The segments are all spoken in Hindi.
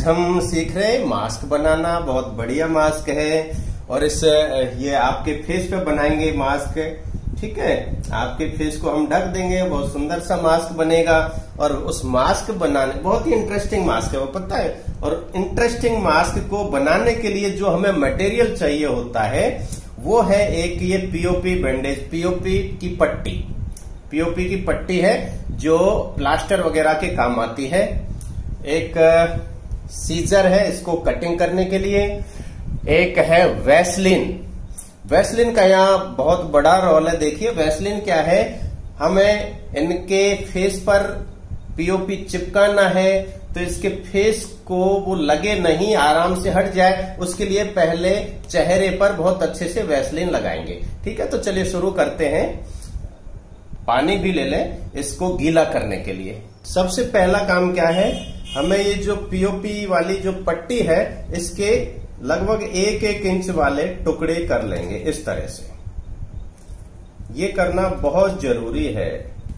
हम सीख रहे हैं मास्क बनाना। बहुत बढ़िया मास्क है और ये आपके फेस पे बनाएंगे मास्क, ठीक है। आपके फेस को हम ढक देंगे, बहुत सुंदर सा मास्क बनेगा। और उस मास्क बनाने, बहुत ही इंटरेस्टिंग मास्क है वो, पता है। और इंटरेस्टिंग मास्क को बनाने के लिए जो हमें मटेरियल चाहिए होता है वो है एक ये पीओपी बैंडेज, पीओपी की पट्टी। पीओपी की पट्टी है जो प्लास्टर वगैरह के काम आती है। एक सीजर है इसको कटिंग करने के लिए। एक है वैसलीन। वैसलीन का यहाँ बहुत बड़ा रोल है। देखिए वैसलीन क्या है, हमें इनके फेस पर पीओपी चिपकाना है तो इसके फेस को वो लगे नहीं, आराम से हट जाए, उसके लिए पहले चेहरे पर बहुत अच्छे से वैसलीन लगाएंगे, ठीक है। तो चलिए शुरू करते हैं। पानी भी ले लें इसको गीला करने के लिए। सबसे पहला काम क्या है, हमें ये जो पीओपी वाली जो पट्टी है इसके लगभग 1-1 इंच वाले टुकड़े कर लेंगे इस तरह से। ये करना बहुत जरूरी है।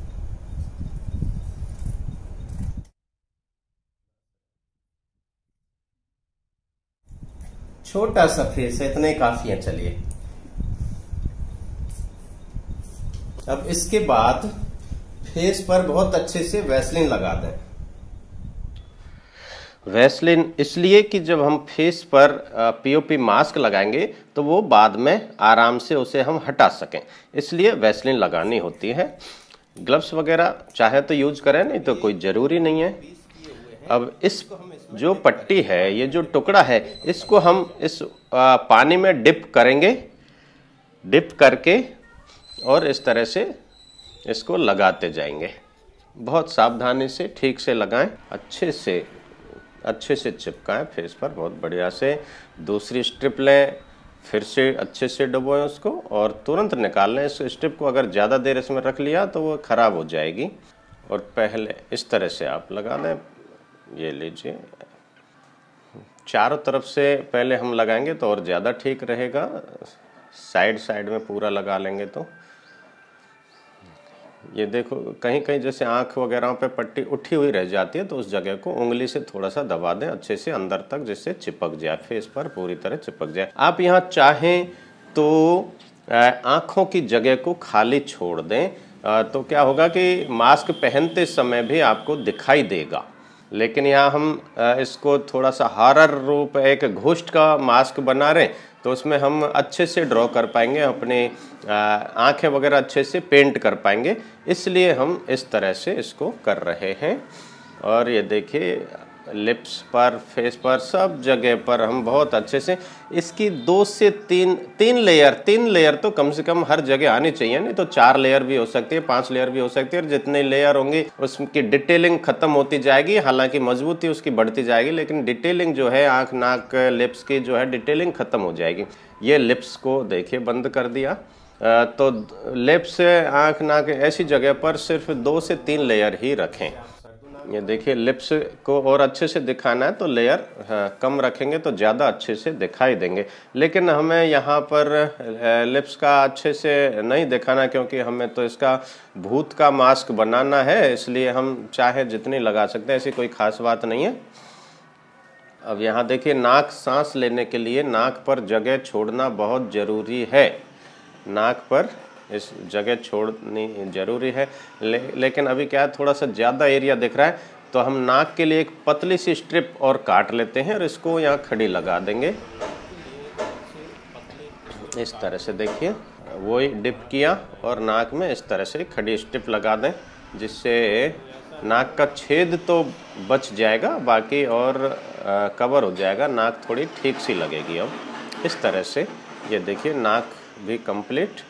छोटा सा फेस है, इतने काफी है। चलिए अब इसके बाद फेस पर बहुत अच्छे से वैसलीन लगा दें। वैसलीन इसलिए कि जब हम फेस पर पीओपी मास्क लगाएंगे तो वो बाद में आराम से उसे हम हटा सकें, इसलिए वैसलीन लगानी होती है। ग्लव्स वगैरह चाहे तो यूज करें, नहीं तो कोई जरूरी नहीं है। अब इस जो पट्टी है, ये जो टुकड़ा है, इसको हम इस पानी में डिप करेंगे। डिप करके और इस तरह से इसको लगाते जाएंगे। बहुत सावधानी से ठीक से लगाएं, अच्छे से चिपकाएं फेस पर बहुत बढ़िया से। दूसरी स्ट्रिप लें, फिर से अच्छे से डुबोएं उसको और तुरंत निकाल लें। इस स्ट्रिप को अगर ज़्यादा देर इसमें रख लिया तो वो खराब हो जाएगी। और पहले इस तरह से आप लगा दें। ये लीजिए, चारों तरफ से पहले हम लगाएंगे तो और ज़्यादा ठीक रहेगा। साइड में पूरा लगा लेंगे तो ये देखो, कहीं कहीं जैसे आंख वगैरह पे पट्टी उठी हुई रह जाती है तो उस जगह को उंगली से थोड़ा सा दबा दें अच्छे से अंदर तक, जिससे चिपक जाए, फेस पर पूरी तरह चिपक जाए। आप यहाँ चाहें तो आंखों की जगह को खाली छोड़ दें, तो क्या होगा कि मास्क पहनते समय भी आपको दिखाई देगा। लेकिन यहाँ हम इसको थोड़ा सा हॉरर रूप, एक घोस्ट का मास्क बना रहे हैं तो उसमें हम अच्छे से ड्रॉ कर पाएंगे, अपने आंखें वगैरह अच्छे से पेंट कर पाएंगे, इसलिए हम इस तरह से इसको कर रहे हैं। और ये देखिए लिप्स पर, फेस पर, सब जगह पर हम बहुत अच्छे से इसकी 2 से 3 लेयर तो कम से कम हर जगह आनी चाहिए। नहीं तो 4 लेयर भी हो सकती है, 5 लेयर भी हो सकती है। और जितने लेयर होंगे उसकी डिटेलिंग खत्म होती जाएगी। हालांकि मजबूती उसकी बढ़ती जाएगी, लेकिन डिटेलिंग जो है आंख, नाक, लिप्स की जो है डिटेलिंग खत्म हो जाएगी। ये लिप्स को देखिए बंद कर दिया। तो लिप्स, आंख, नाक ऐसी जगह पर सिर्फ 2 से 3 लेयर ही रखें। ये देखिए लिप्स को और अच्छे से दिखाना है तो लेयर कम रखेंगे तो ज़्यादा अच्छे से दिखाई देंगे। लेकिन हमें यहाँ पर लिप्स का अच्छे से नहीं दिखाना, क्योंकि हमें तो इसका भूत का मास्क बनाना है, इसलिए हम चाहे जितनी लगा सकते हैं, ऐसी कोई खास बात नहीं है। अब यहाँ देखिए, नाक, सांस लेने के लिए नाक पर जगह छोड़ना बहुत ज़रूरी है। नाक पर इस जगह छोड़नी जरूरी है। लेकिन अभी क्या है, थोड़ा सा ज़्यादा एरिया दिख रहा है तो हम नाक के लिए एक पतली सी स्ट्रिप और काट लेते हैं और इसको यहाँ खड़ी लगा देंगे इस तरह से। देखिए वही डिप किया और नाक में इस तरह से खड़ी स्ट्रिप लगा दें, जिससे नाक का छेद तो बच जाएगा, बाकी और कवर हो जाएगा। नाक थोड़ी ठीक सी लगेगी अब इस तरह से। ये देखिए नाक भी कंप्लीट।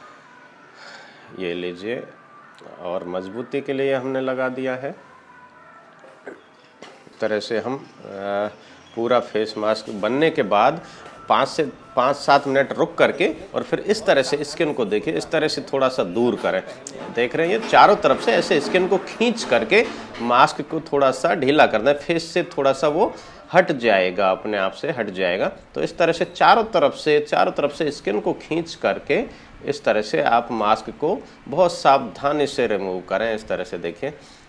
ये लीजिए, और मजबूती के लिए हमने लगा दिया है। इस तरह से हम पूरा फेस मास्क बनने के बाद 5-7 मिनट रुक करके और फिर इस तरह से स्किन को देखिए, इस तरह से थोड़ा सा दूर करें। देख रहे हैं, ये चारों तरफ से ऐसे स्किन को खींच करके मास्क को थोड़ा सा ढीला कर दें। फेस से थोड़ा सा वो हट जाएगा, अपने आप से हट जाएगा। तो इस तरह से चारों तरफ से स्किन को खींच करके इस तरह से आप मास्क को बहुत सावधानी से रिमूव करें। इस तरह से देखिए,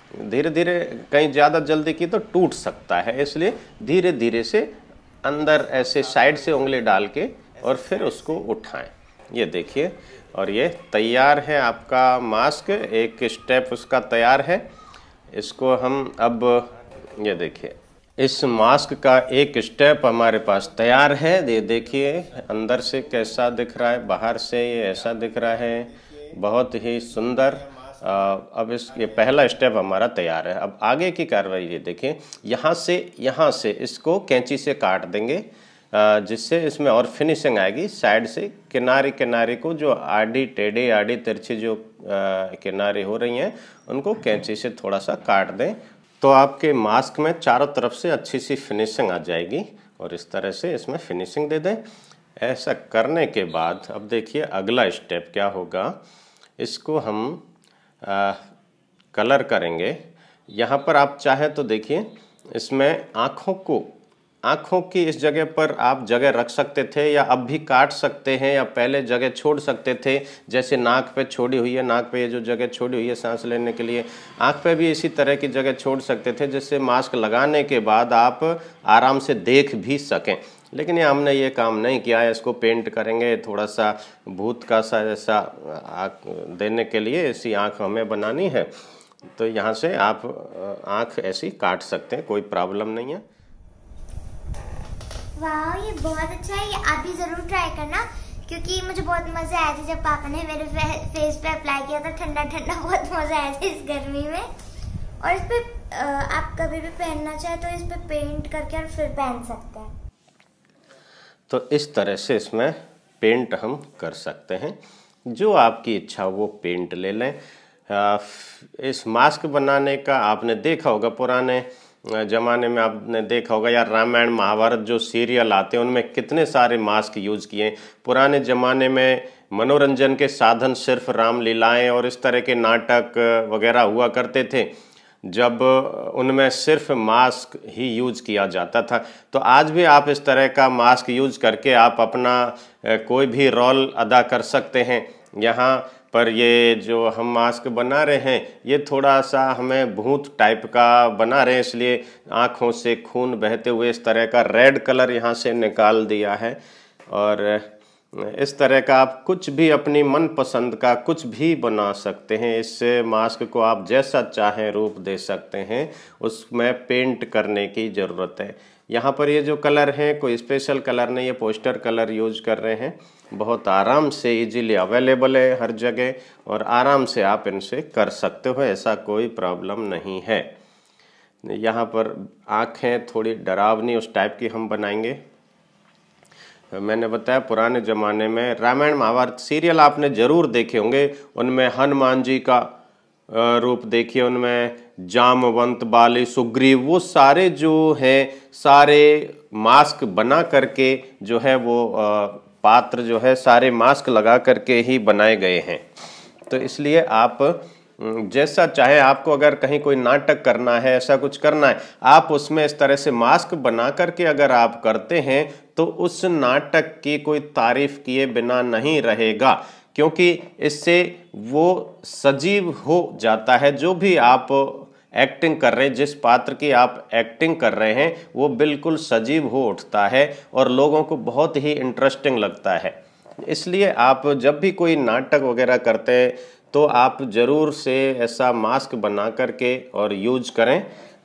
धीरे धीरे कहीं ज़्यादा जल्दी की तो टूट सकता है, इसलिए धीरे धीरे से अंदर ऐसे साइड से उंगली डाल के और फिर उसको उठाएं। ये देखिए, और ये तैयार है आपका मास्क, एक स्टेप उसका तैयार है। इसको हम अब ये देखिए, इस मास्क का एक स्टेप हमारे पास तैयार है। ये देखिए अंदर से कैसा दिख रहा है, बाहर से ये ऐसा दिख रहा है, बहुत ही सुंदर। अब ये पहला स्टेप हमारा तैयार है। अब आगे की कार्रवाई ये देखें, यहाँ से इसको कैंची से काट देंगे, जिससे इसमें और फिनिशिंग आएगी। साइड से किनारे किनारे को जो आड़ी टेढ़ी आड़ी तिरछी जो किनारे हो रही हैं उनको कैंची से थोड़ा सा काट दें, तो आपके मास्क में चारों तरफ से अच्छी सी फिनिशिंग आ जाएगी। और इस तरह से इसमें फिनिशिंग दे दें। ऐसा करने के बाद अब देखिए अगला स्टेप क्या होगा। इसको हम कलर करेंगे। यहाँ पर आप चाहें तो देखिए, इसमें आँखों की इस जगह पर आप जगह रख सकते थे या अब भी काट सकते हैं या पहले जगह छोड़ सकते थे। जैसे नाक पे छोड़ी हुई है, नाक पे ये जो जगह छोड़ी हुई है सांस लेने के लिए, आँख पे भी इसी तरह की जगह छोड़ सकते थे, जिससे मास्क लगाने के बाद आप आराम से देख भी सकें। लेकिन ये हमने ये काम नहीं किया है। इसको पेंट करेंगे थोड़ा सा भूत का सा जैसा देने के लिए, ऐसी आँख हमें बनानी है। तो यहाँ से आप आँख ऐसी काट सकते हैं, कोई प्रॉब्लम नहीं है। वाह, ये बहुत अच्छा है। ये आप भी जरूर ट्राई करना, क्योंकि मुझे बहुत मजे आए थे जब पापा ने मेरे फेस पे अप्लाई किया था। ठंडा ठंडा बहुत मजा आया था इस गर्मी में। और इस पे आप कभी भी पहनना चाहे तो इस पे पेंट करके और फिर पहन सकते हैं। तो इस तरह से इसमें पेंट हम कर सकते हैं, जो आपकी इच्छा वो पेंट ले लें। इस मास्क बनाने का आपने देखा होगा, पुराने ज़माने में आपने देखा होगा, या रामायण महाभारत जो सीरियल आते हैं उनमें कितने सारे मास्क यूज़ किए। पुराने ज़माने में मनोरंजन के साधन सिर्फ रामलीलाएं और इस तरह के नाटक वगैरह हुआ करते थे, जब उनमें सिर्फ मास्क ही यूज किया जाता था। तो आज भी आप इस तरह का मास्क यूज करके आप अपना कोई भी रोल अदा कर सकते हैं। यहाँ पर ये जो हम मास्क बना रहे हैं ये थोड़ा सा हमें भूत टाइप का बना रहे हैं, इसलिए आँखों से खून बहते हुए इस तरह का रेड कलर यहाँ से निकाल दिया है। और इस तरह का आप कुछ भी अपनी मनपसंद का कुछ भी बना सकते हैं। इस मास्क को आप जैसा चाहें रूप दे सकते हैं, उसमें पेंट करने की ज़रूरत है। यहाँ पर ये जो कलर हैं कोई स्पेशल कलर नहीं है, पोस्टर कलर यूज कर रहे हैं। बहुत आराम से इजीली अवेलेबल है हर जगह और आराम से आप इनसे कर सकते हो, ऐसा कोई प्रॉब्लम नहीं है। यहाँ पर आँखें थोड़ी डरावनी उस टाइप की हम बनाएंगे। मैंने बताया पुराने ज़माने में रामायण महाभारत सीरियल आपने ज़रूर देखे होंगे, उनमें हनुमान जी का रूप देखिए, उनमें जामवंत, बाली, सुग्रीव, वो सारे जो हैं सारे मास्क बना करके जो है वो पात्र जो है सारे मास्क लगा करके ही बनाए गए हैं। तो इसलिए आप जैसा चाहे, आपको अगर कहीं कोई नाटक करना है, ऐसा कुछ करना है, आप उसमें इस तरह से मास्क बना करके अगर आप करते हैं तो उस नाटक की कोई तारीफ किए बिना नहीं रहेगा, क्योंकि इससे वो सजीव हो जाता है। जो भी आप एक्टिंग कर रहे हैं, जिस पात्र की आप एक्टिंग कर रहे हैं, वो बिल्कुल सजीव हो उठता है और लोगों को बहुत ही इंटरेस्टिंग लगता है। इसलिए आप जब भी कोई नाटक वगैरह करते हैं तो आप ज़रूर से ऐसा मास्क बना करके और यूज करें।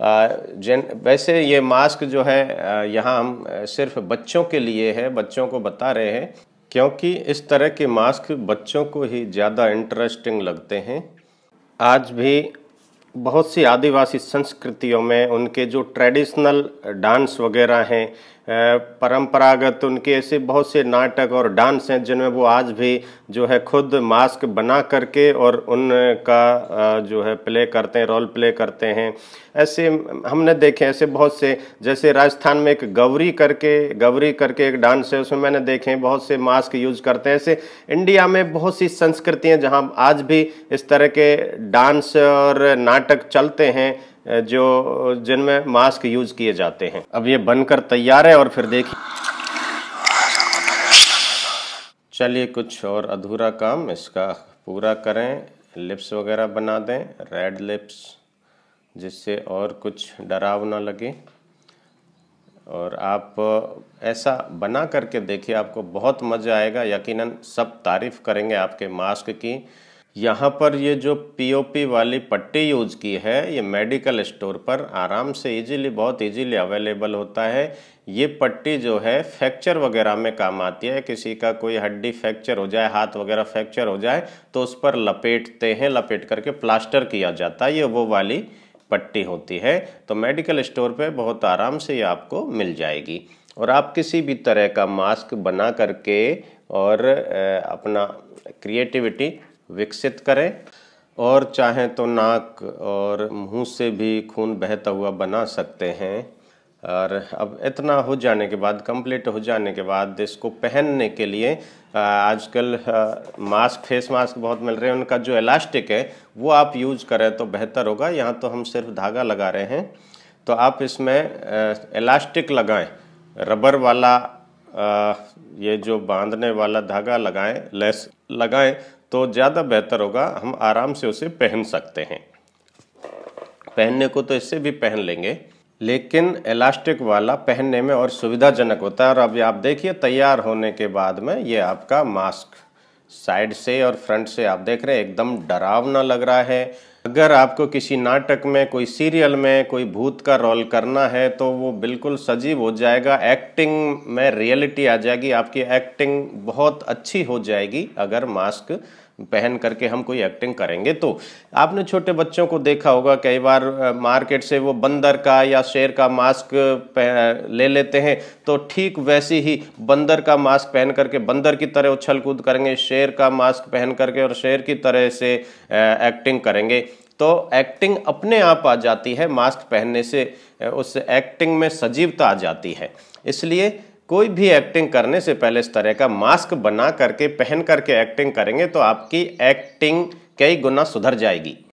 वैसे ये मास्क जो है यहाँ हम सिर्फ बच्चों के लिए है, बच्चों को बता रहे हैं, क्योंकि इस तरह के मास्क बच्चों को ही ज़्यादा इंटरेस्टिंग लगते हैं। आज भी बहुत सी आदिवासी संस्कृतियों में उनके जो ट्रेडिशनल डांस वगैरह हैं, परंपरागत उनके ऐसे बहुत से नाटक और डांस हैं जिनमें वो आज भी जो है खुद मास्क बना करके और उनका जो है प्ले करते हैं, रोल प्ले करते हैं। ऐसे हमने देखे, ऐसे बहुत से, जैसे राजस्थान में एक गौरी करके एक डांस है, उसमें मैंने देखे हैं बहुत से मास्क यूज करते हैं। ऐसे इंडिया में बहुत सी संस्कृतियाँ जहाँ आज भी इस तरह के डांस और नाटक चलते हैं जो जिनमें मास्क यूज किए जाते हैं। अब ये बनकर तैयार है और फिर देखिए, चलिए कुछ और अधूरा काम इसका पूरा करें। लिप्स वगैरह बना दें, रेड लिप्स जिससे और कुछ डराव ना लगे। और आप ऐसा बना करके देखिए, आपको बहुत मज़ा आएगा, यकीनन सब तारीफ़ करेंगे आपके मास्क की। यहाँ पर ये जो पीओपी वाली पट्टी यूज़ की है, ये मेडिकल स्टोर पर आराम से इजीली, बहुत इजीली अवेलेबल होता है। ये पट्टी जो है फ्रैक्चर वगैरह में काम आती है। किसी का कोई हड्डी फ्रैक्चर हो जाए, हाथ वगैरह फ्रैक्चर हो जाए तो उस पर लपेटते हैं, लपेट करके प्लास्टर किया जाता है। ये वो वाली पट्टी होती है। तो मेडिकल स्टोर पे बहुत आराम से ये आपको मिल जाएगी। और आप किसी भी तरह का मास्क बना करके और अपना क्रिएटिविटी विकसित करें। और चाहें तो नाक और मुंह से भी खून बहता हुआ बना सकते हैं। और अब इतना हो जाने के बाद, कंप्लीट हो जाने के बाद, इसको पहनने के लिए आजकल मास्क, फेस मास्क बहुत मिल रहे हैं, उनका जो इलास्टिक है वो आप यूज़ करें तो बेहतर होगा। यहाँ तो हम सिर्फ धागा लगा रहे हैं, तो आप इसमें इलास्टिक लगाएं, रबर वाला ये जो बांधने वाला धागा लगाएं, लेस लगाएं तो ज़्यादा बेहतर होगा। हम आराम से उसे पहन सकते हैं। पहनने को तो इससे भी पहन लेंगे, लेकिन इलास्टिक वाला पहनने में और सुविधाजनक होता है। और अब आप देखिए, तैयार होने के बाद में ये आपका मास्क साइड से और फ्रंट से आप देख रहे हैं, एकदम डरावना लग रहा है। अगर आपको किसी नाटक में, कोई सीरियल में कोई भूत का रोल करना है तो वो बिल्कुल सजीव हो जाएगा। एक्टिंग में रियलिटी आ जाएगी, आपकी एक्टिंग बहुत अच्छी हो जाएगी अगर मास्क पहन करके हम कोई एक्टिंग करेंगे तो। आपने छोटे बच्चों को देखा होगा, कई बार मार्केट से वो बंदर का या शेर का मास्क ले लेते हैं, तो ठीक वैसे ही बंदर का मास्क पहन करके बंदर की तरह उछल कूद करेंगे, शेर का मास्क पहन करके और शेर की तरह से एक्टिंग करेंगे। तो एक्टिंग अपने आप आ जाती है मास्क पहनने से, उस एक्टिंग में सजीवता आ जाती है। इसलिए कोई भी एक्टिंग करने से पहले इस तरह का मास्क बना करके, पहन करके एक्टिंग करेंगे तो आपकी एक्टिंग कई गुना सुधर जाएगी।